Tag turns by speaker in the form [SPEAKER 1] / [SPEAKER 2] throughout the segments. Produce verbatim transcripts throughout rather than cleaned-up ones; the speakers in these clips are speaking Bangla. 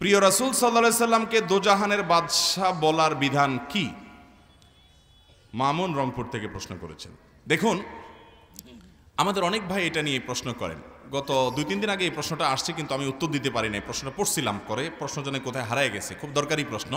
[SPEAKER 1] প্রিয় রাসূল সাল্লাল্লাহু আলাইহি সাল্লামকে দোজাহানের বাদশা বলার বিধান কি? মামুন রংপুর থেকে প্রশ্ন করেছেন। দেখুন, আমাদের অনেক ভাই এটা নিয়ে প্রশ্ন করেন। গত দুই তিন দিন আগে এই প্রশ্নটা আসছে, কিন্তু আমি উত্তর দিতে পারি নাই। প্রশ্নটা পড়ছিলাম, করে প্রশ্ন জন্য কোথায় হারায় গেছে। খুব দরকারি প্রশ্ন।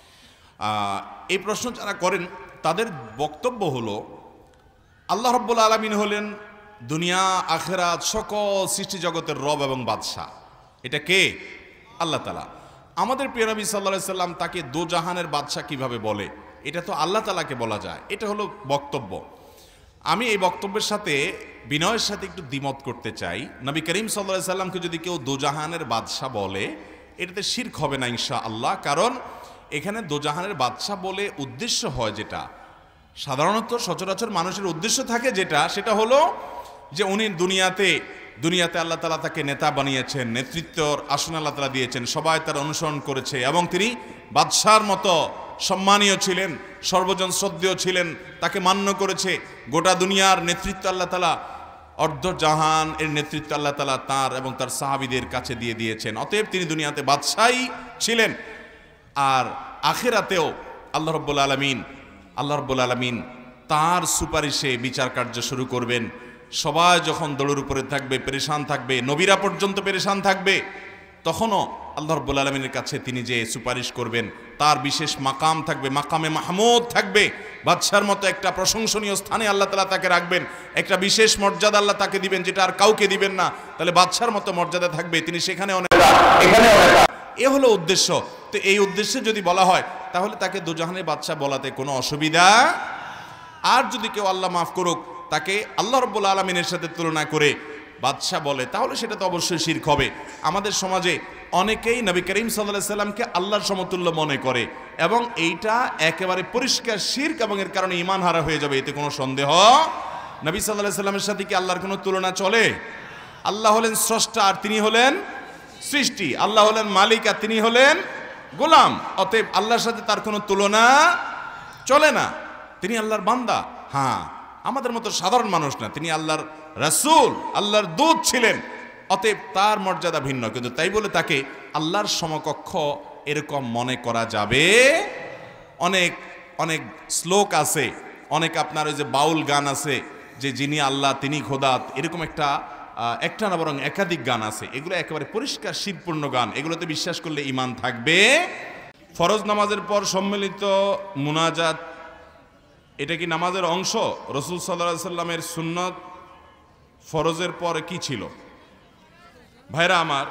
[SPEAKER 1] এই প্রশ্ন যারা করেন তাদের বক্তব্য হলো, আল্লাহ রাব্বুল আলামিন হলেন দুনিয়া আখিরাত সকল সৃষ্টি জগতের রব এবং বাদশাহ। এটা কে? আল্লাহ তাআলা। আমাদের প্রিয় নবী সাল্লাল্লাহু আলাইহি সাল্লাম তাকে দোজাহানের বাদশাহ কিভাবে বলে? এটা তো আল্লাহ তাআলাকে বলা যায়। এটা হলো বক্তব্য। আমি এই বক্তব্যের সাথে বিনয়ের সাথে একটু দ্বিমত করতে চাই। নবী করিম সাল্লাল্লাহু আলাইহি সাল্লামকে যদি কেউ দোজাহানের বাদশাহ বলে, এটাতে শিরক হবে না ইনশাআল্লাহ। কারণ এখানে দোজাহানের বাদশাহ বলে উদ্দেশ্য হয় যেটা, সাধারণত সচরাচর মানুষের উদ্দেশ্য থাকে যেটা, সেটা হলো যে উনি দুনিয়াতে দুনিয়াতে আল্লাহ তাআলা তাকে নেতা বানিয়েছেন, নেতৃত্বর আসন আল্লাহ তাআলা দিয়েছেন, সবাই তার অনুসরণ করেছে এবং তিনি বাদশার মতো সম্মানীয় ছিলেন, সর্বজন শ্রদ্ধেয় ছিলেন, তাকে মান্য করেছে। গোটা দুনিয়ার নেতৃত্ব আল্লাহ তাআলা, অর্ধ জাহান এর নেতৃত্ব আল্লাহ তাআলা তার এবং তার সাহাবীদের কাছে দিয়ে দিয়েছেন। অতএব তিনি দুনিয়াতে বাদশাহই ছিলেন। আর আখিরাতেও আল্লাহ রাব্বুল আলামিন আল্লাহ রাব্বুল আলামিন তার সুপারিশে বিচার কার্য শুরু করবেন। সবাই যখন দৌড়ের উপরে থাকবে, পেরেশান থাকবে, নবীরা পর্যন্ত পেরেশান থাকবে, তখনও আল্লাহ রাব্বুল আলামিনের কাছে তিনি যে সুপারিশ করবেন, তার বিশেষ মাকাম থাকবে, মাকামে মাহমুদ থাকবে। বাদশার মতো একটা প্রশংসনীয় স্থানে আল্লাহ তাআলা তাকে রাখবেন, একটা বিশেষ মর্যাদা আল্লাহ তাকে দিবেন যেটা আর কাউকে দিবেন না। তাহলে বাদশার মতো মর্যাদা থাকবে, তিনি সেখানে অনেক এখানে এ হলো উদ্দেশ্য। তো এই উদ্দেশ্যে যদি বলা হয় তাহলে তাকে দোজাহানের বাদশা বলাতে কোনো অসুবিধা। আর যদি কেউ আল্লাহ মাফ করুক তাকে আল্লাহ রাব্বুল আলামিনের সাথে তুলনা করে বাদশা বলে, তাহলে সেটা তো অবশ্যই শিরক হবে। আমাদের সমাজে অনেকেই নবী করিম সাল্লাল্লাহু আলাইহি সাল্লামকে আল্লাহর সমতুল্য মনে করে এবং এইটা একেবারে পরিষ্কার শিরক এবং এর কারণে ঈমান হারা হয়ে যাবে, এতে কোনো সন্দেহ। নবী সাল্লাল্লাহু আলাইহি সাল্লামের সাথে কি আল্লাহর কোনো তুলনা চলে? আল্লাহ হলেন স্রষ্টা আর তিনি হলেন সৃষ্টি, আল্লাহ হলেন মালিক আর তিনি হলেন গোলাম। অতএব আল্লাহর সাথে তার কোনো তুলনা চলে না। তিনি আল্লাহর বান্দা, হ্যাঁ আমাদের মতো সাধারণ মানুষ না। তিনি আল্লাহর রাসূল, আল্লাহর দূত ছিলেন। অতএব তার মর্যাদা ভিন্ন, কিন্তু তাই বলে তাকে আল্লাহর সমকক্ষ এরকম মনে করা যাবে? অনেক অনেক শ্লোক আছে, অনেক আপনার ওই যে বাউল গান আছে যে যিনি আল্লাহ তিনি খোদা, এরকম একটা একটা না বরং একাধিক গান আছে। এগুলো একেবারে পরিষ্কার শিরকপূর্ণ গান, এগুলোতে বিশ্বাস করলে ঈমান থাকবে। ফরজ নামাজের পর সম্মিলিত মুনাজাত, এটা কি নামাজের অংশ? রাসূল সাল্লাল্লাহু আলাইহি সাল্লামের সুন্নাত ফরজের পরে কি ছিল? ভাইরা আমার,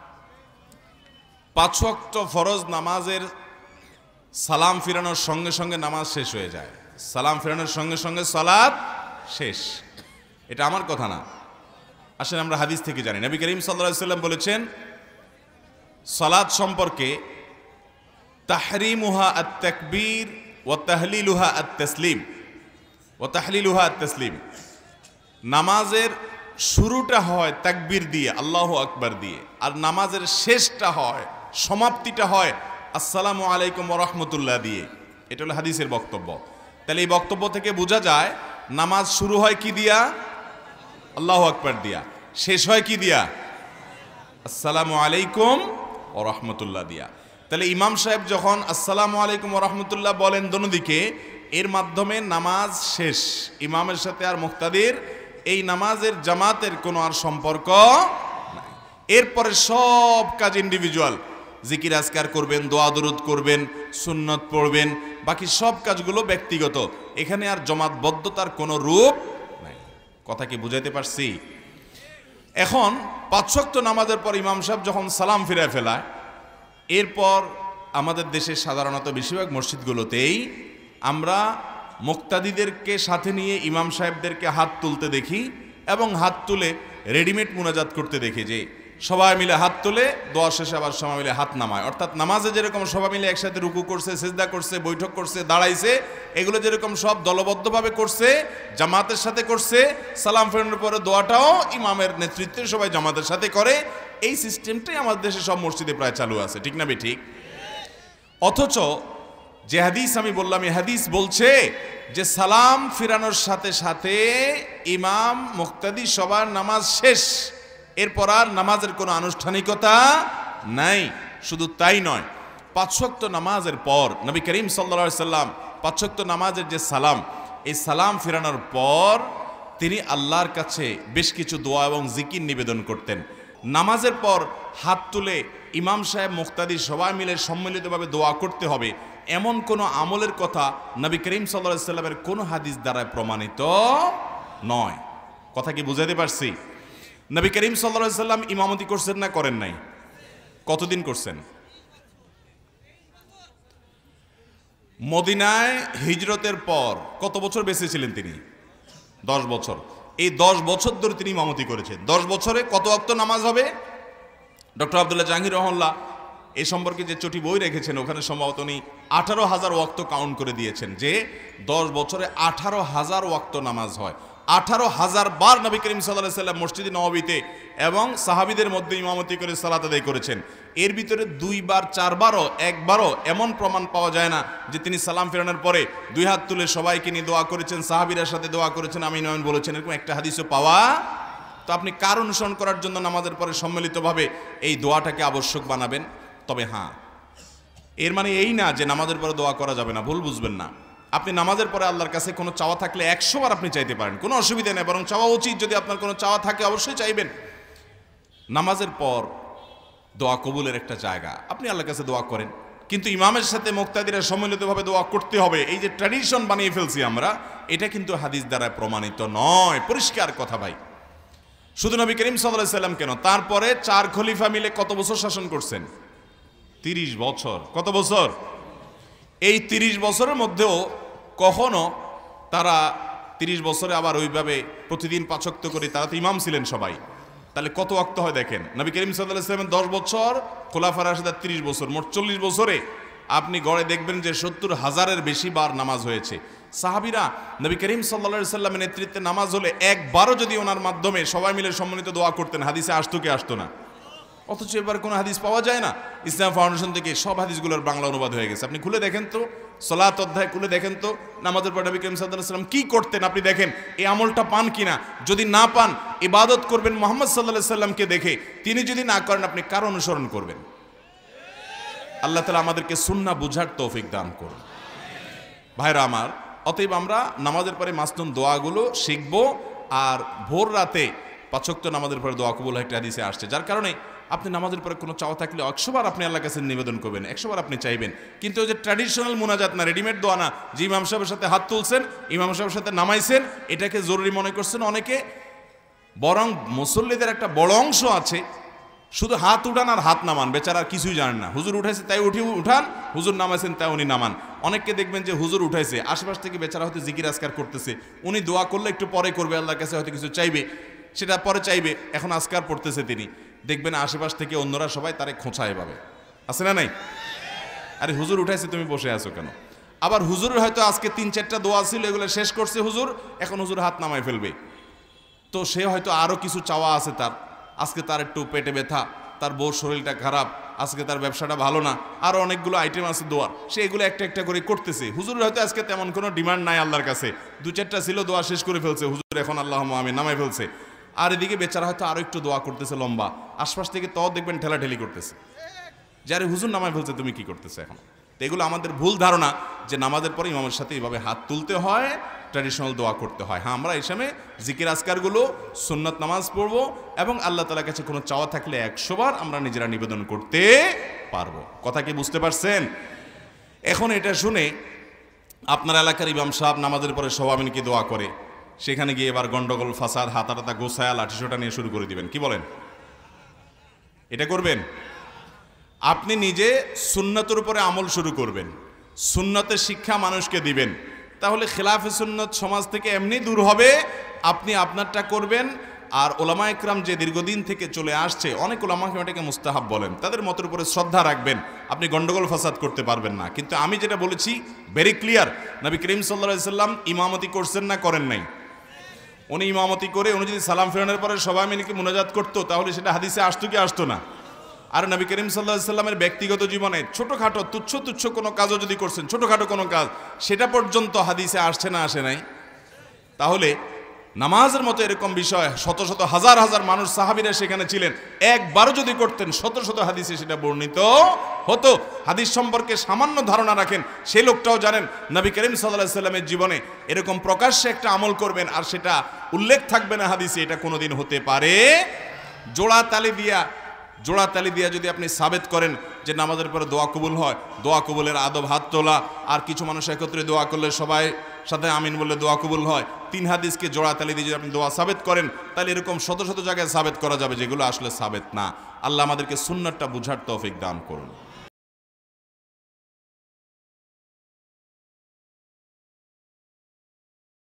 [SPEAKER 1] পাঁচ ওয়াক্ত ফরজ নামাজের সালাম ফিরানোর সঙ্গে সঙ্গে নামাজ শেষ হয়ে যায়। সালাম ফিরানোর সঙ্গে সঙ্গে সালাত শেষ, এটা আমার কথা না, আসলে আমরা হাদিস থেকে জানি। নবী করিম সাল্লাল্লাহু আলাইহি সাল্লাম বলেছেন সালাত সম্পর্কে, তাহরিমুহা আত-তাকবীর ওয়া তাহলিলুহা আত-তাসলিম ওয়া তাহলিলুহা আত-তাসলিম। নামাজের শুরুটা হয় তাকবীর দিয়ে, আল্লাহু আকবার দিয়ে, আর নামাজের শেষটা হয়, সমাপ্তিটা হয় আসসালামু আলাইকুম ওয়া রাহমাতুল্লাহ দিয়ে। এটা হলো হাদিসের বক্তব্য। তাহলে এই বক্তব্য থেকে বোঝা যায় নামাজ শুরু হয় কি দিয়া? আল্লাহু আকবার দিয়া। শেষ হয় কি দিয়া? আসসালামু আলাইকুম ওয়া রাহমাতুল্লাহ দিয়া। তাহলে ইমাম সাহেব যখন আসসালামু আলাইকুম ওয়া রাহমাতুল্লাহ বলেন দোনোদিকে, এর মাধ্যমে নামাজ শেষ। ইমামের সাথে আর মুক্তাদির এই নামাজের জামাতের কোনো আর সম্পর্ক নাই। এরপরে সব কাজ ইন্ডিভিজুয়াল, জিকির আজকার করবেন, দোয়া দরুদ করবেন, সুন্নত পড়বেন, বাকি সব কাজগুলো ব্যক্তিগত। এখানে আর জমাতবদ্ধতার কোনো রূপ নাই। কথা কি বুঝাইতে পারছি? এখন পাঁচ ওয়াক্ত নামাজের পর ইমাম সাহেব যখন সালাম ফিরায় ফেলায়, এরপর আমাদের দেশে সাধারণত বেশিরভাগ মসজিদগুলোতেই আমরা মুক্তাদিদেরকে সাথে নিয়ে ইমাম সাহেবদেরকে হাত তুলতে দেখি এবং হাত তুলে রেডিমেড মুনাজাত করতে দেখি, যে সবাই মিলে হাত তুলে দোয়া শেষে আবার সবাই মিলে হাত নামায়। অর্থাৎ নামাজে যেরকম সবাই মিলে একসাথে রুকু করছে, সিজদা করছে, বৈঠক করছে, দাঁড়াইছে, এগুলো যেরকম সব দলবদ্ধভাবে করছে, জামাতের সাথে করছে, সালাম ফেরানোর পরে দোয়াটাও ইমামের নেতৃত্বে সবাই জামাতের সাথে করে। এই সিস্টেমটাই আমাদের দেশে সব মসজিদে প্রায় চালু আছে, ঠিক না বেঠিক? অথচ যে হাদিস আমি বললাম, এই হাদিস বলছে যে সালাম ফিরানোর সাথে সাথে ইমাম মুক্তাদি সবার নামাজ শেষ, এরপর আর নামাজের কোনো আনুষ্ঠানিকতা নাই। শুধু তাই নয়, পাঁচ ওয়াক্ত নামাজের পর নবী করিম সাল্লাল্লাহু আলাইহি সাল্লাম পাঁচ ওয়াক্ত নামাজের যে সালাম, এই সালাম ফেরানোর পর তিনি আল্লাহর কাছে বেশ কিছু দোয়া এবং জিকির নিবেদন করতেন। নামাজের পর হাত তুলে ইমাম সাহেব মুক্তাদি সবাই মিলে সম্মিলিতভাবে দোয়া করতে হবে, এমন কোনো আমলের কথা নবী করিম সাল্লাল্লাহু আলাইহি সাল্লামের কোনো হাদিস দ্বারা প্রমাণিত নয়। কথা কি বুঝাতে পারছি? নবী করিম সাল্লাল্লাহু আলাইহি সাল্লাম ইমামতি করছেন না করেন নাই? কতদিন করছেন? মদিনায় হিজরতের পর কত বছর বেঁচে ছিলেন তিনি? দশ বছর। এই দশ বছর ধরে তিনি ইমামতি করেছেন। দশ বছরে কত ওয়াক্ত নামাজ হবে? ডক্টর আব্দুল্লাহ জাহাঙ্গীর রহমাল্লাহ এই সম্পর্কে যে চটি বই রেখেছেন, ওখানে সম্ভবত উনি আঠারো হাজার ওয়াক্ত কাউন্ট করে দিয়েছেন যে দশ বছরে আঠারো হাজার ওয়াক্ত নামাজ হয়। আঠারো হাজার বার নবী করিম সাল্লাল্লাহু আলাইহি সাল্লাম মসজিদে নববীতে এবং সাহাবীদের মধ্যে ইমামতি করে সালাত আদায় করেছেন। এর ভিতরে দুইবার, চারবারও, একবারও এমন প্রমাণ পাওয়া যায় না যে তিনি সালাম ফেরানোর পরে দুই হাত তুলে সবাইকে নিয়ে দোয়া করেছেন, সাহাবীদের সাথে দোয়া করেছেন, আমিন আমিন বলেছেন, এরকম একটা হাদিসও পাওয়া। তো আপনি কার অনুসরণ করার জন্য নামাজের পরে সম্মিলিতভাবে এই দোয়াটাকে আবশ্যক বানাবেন? তবে হ্যাঁ, এর মানে এই না যে নামাজের পরে দোয়া করা যাবে না, ভুল বুঝবেন না। আপনি নামাজের পরে আল্লাহর কাছে কোনো চাওয়া থাকলে একশো বার আপনি চাইতে পারেন, কোনো অসুবিধা নেই, বরং চাওয়া উচিত। যদি আপনার কোনো চাওয়া থাকে অবশ্যই চাইবেন। নামাজের পর দোয়া কবুলের একটা জায়গা, আপনি আল্লাহর কাছে দোয়া করেন, কিন্তু ইমামের সাথে মুক্তাদিরা সম্মিলিতভাবে দোয়া করতে হবে, এই যে ট্র্যাডিশন বানিয়ে ফেলছি আমরা, এটা কিন্তু হাদিস দ্বারা প্রমাণিত নয়। পরিষ্কার কথা ভাই। শুধু নবী করিম সাল্লাল্লাহু আলাইহি সাল্লাম কেন, তারপরে চার খলিফা মিলে কত বছর শাসন করছেন? তিরিশ বছর। কত বছর? এই তিরিশ বছরের মধ্যেও কখনো তারা তিরিশ বছরে আবার ওইভাবে প্রতিদিন পাঁচ ওয়াক্ত করে, তারা তো ইমাম ছিলেন সবাই, তাহলে কত ওয়াক্ত হয় দেখেন। নবী করিম সাল্লাল্লাহু আলাইহি ওয়াসাল্লাম দশ বছর, খোলাফায়ে রাশিদিন তিরিশ বছর, মোট চল্লিশ বছরে আপনি গড়ে দেখবেন যে সত্তর হাজারের বেশি বার নামাজ হয়েছে। সাহাবীরা নবী করিম সাল্লাল্লাহু আলাইহি ওয়াসাল্লামের নেতৃত্বে নামাজ হলে একবারও যদি ওনার মাধ্যমে সবাই মিলে সম্মিলিত দোয়া করতেন, হাদিসে আসতো কি আসতো না? অথচ এবার কোনো হাদিস পাওয়া যায় না। ইসলাম ফাউন্ডেশন থেকে সব হাদিসগুলোর বাংলা অনুবাদ হয়ে গেছে। আপনি খুলে দেখেন তো, সালাত অধ্যায় খুলে দেখেন তো, নামাজের পর নবী করিম সাল্লাল্লাহু আলাইহি ওয়াসাল্লাম কি করতেন আপনি দেখেন, এই আমলটা পান কিনা। যদি না পান, ইবাদত করবেন মুহাম্মদ সাল্লাল্লাহু আলাইহি ওয়াসাল্লামকে দেখে। তিনি যদি না করেন, আপনি কার অনুসরণ করবেন? আল্লাহ তাআলা আমাদেরকে সুন্নাহ বুঝার তৌফিক দান করুন। ভাইরা আমার, অতএব আমরা নামাজের পরে মাসনুন দোয়াগুলো শিখবো। আর ভোর রাতে পাঁচ ওয়াক্ত নামাজের পরে দোয়া কবুল একটা হাদিসে আসছে, যার কারণে আপনি নামাজের পরে কোনো চাওয়া থাকলে একশোবার আপনি আল্লাহর কাছে নিবেদন করবেন, একশোবার আপনি চাইবেন। কিন্তু ওই যে ট্র্যাডিশনাল মুনাজাত না, রেডিমেড দোয়া না, যে ইমাম সাহেবের সাথে হাত তুলছেন, ইমাম সাহেবের সাথে নামাইছেন, এটাকে জরুরি মনে করছেন অনেকে। বরং মুসল্লিদের একটা বড় অংশ আছে শুধু হাত উঠান আর হাত নামান, বেচারা আর কিছুই জানেন না। হুজুর উঠাইছে তাই উঠি উঠান, হুজুর নামাইছেন তাই উনি নামান। অনেককে দেখবেন যে হুজুর উঠাইছে, আশেপাশ থেকে বেচারা হয়তো জিকির আজকার করতেছে, উনি দোয়া করলে একটু পরে করবে, আল্লাহর কাছে হয়তো কিছু চাইবে, সেটা পরে চাইবে, এখন আজকার পড়তেছে তিনি। দেখবেন আশেপাশ থেকে অন্যরা সবাই তারে খোঁচা এভাবে, আছে না নাই? আরে হুজুর উঠাইছে, তুমি বসে আছো কেন? আবার হুজুরের হয়তো আজকে তিন চারটা দোয়া ছিল, এগুলো শেষ করছে হুজুর, এখন হুজুর হাত নামায় ফেলবে। তো সে হয়তো আরও কিছু চাওয়া আছে তার, আজকে তার একটু পেটে ব্যথা, তার বউর শরীরটা খারাপ, আজকে তার ব্যবসাটা ভালো না, আরও অনেকগুলো আইটেম আছে দোয়ার, সে এগুলো একটা একটা করে করতেছে। হুজুরের হয়তো আজকে তেমন কোনো ডিমান্ড নাই আল্লাহর কাছে, দু চারটা ছিল, দোয়া শেষ করে ফেলছে হুজুর, এখন আল্লাহুম্মা আমিন নামায় ফেলছে। আর এদিকে বেচারা হয়তো আরও একটু দোয়া করতেছে লম্বা, আশপাশ থেকে তাও দেখবেন ঠেলাঠেলি করতেছে, যারে হুজুর নামায় ফেলছে তুমি কি করতেছে এখন। তো এগুলো আমাদের ভুল ধারণা যে নামাজের পরে ইমামের সাথে এইভাবে হাত তুলতে হয়, ট্র্যাডিশনাল দোয়া করতে হয়। হ্যাঁ, আমরা এই সময় জিকির আজকারগুলো, সুন্নত নামাজ পড়বো এবং আল্লাহ তাআলার কাছে কোনো চাওয়া থাকলে একশো বার আমরা নিজেরা নিবেদন করতে পারবো। কথা কি বুঝতে পারছেন? এখন এটা শুনে আপনার এলাকার ইমাম সাহেব নামাজের পরে সবাই কি দোয়া করে, সেখানে গিয়ে এবার গন্ডগোল ফাসাদ, হাতাটাতা গোসায়া লাঠিসোটা নিয়ে শুরু করে দিবেন, কি বলেন? এটা করবেন? আপনি নিজে সুন্নতের উপরে আমল শুরু করবেন, সুন্নতের শিক্ষা মানুষকে দিবেন, তাহলে খেলাফে সুন্নত সমাজ থেকে এমনি দূর হবে। আপনি আপনারটা করবেন, আর ওলামা ইকরাম যে দীর্ঘদিন থেকে চলে আসছে, অনেক ওলামা এটাকে মুস্তাহাব বলেন, তাদের মতের উপরে শ্রদ্ধা রাখবেন, আপনি গন্ডগোল ফাসাদ করতে পারবেন না। কিন্তু আমি যেটা বলেছি ভেরি ক্লিয়ার, নবী করিম সাল্লাল্লাহু আলাইহি সাল্লাম ইমামতি করছেন না করেন নাই? উনি ইমামতি করে উনি যদি সালাম ফেরানোর পরে সবাই মিলে কি মুনাজাত করতো, তাহলে সেটা হাদিসে আসতো কি আসতো না? আর নবী করিম সাল্লাল্লাহু আলাইহি সাল্লামের ব্যক্তিগত জীবনে ছোটোখাটো তুচ্ছ তুচ্ছ কোনো কাজও যদি করছেন, ছোটোখাটো কোনো কাজ, সেটা পর্যন্ত হাদিসে আসছে না আসে নাই? তাহলে নামাজের মতো এরকম বিষয় শত শত হাজার হাজার মানুষ সাহাবীরা সেখানে ছিলেন, একবারও যদি করতেন শত শত হাদিসে সেটা বর্ণিত হতো। হাদিস সম্পর্কে সামান্য ধারণা রাখেন সেই লোকটাও জানেন নবী করিম সাল্লাল্লাহু আলাইহি সাল্লামের জীবনে এরকম প্রকাশ্যে একটা আমল করবেন আর সেটা উল্লেখ থাকবে না হাদিসে, এটা কোনোদিন হতে পারে। জোড়া তালি দিয়া জোড়া তালি দিয়া যদি আপনি সাবেত করেন যে নামাজের পরে দোয়া কবুল হয়, দোয়া কবুলের আদব হাত তোলা, আর কিছু মানুষ একত্রে দোয়া করলে সবাই সাথে আমিন বললে দোয়া কবুল হয়, তিন হাদিসকে জোড়া তালি দিয়ে যদি আপনি দোয়া সাবেত করেন, তাহলে এরকম শত শত জায়গায় সাবেত করা যাবে যেগুলো আসলে সাবেত না। আল্লাহ আমাদেরকে সুন্নাতটা বুঝার তৌফিক দান করুন।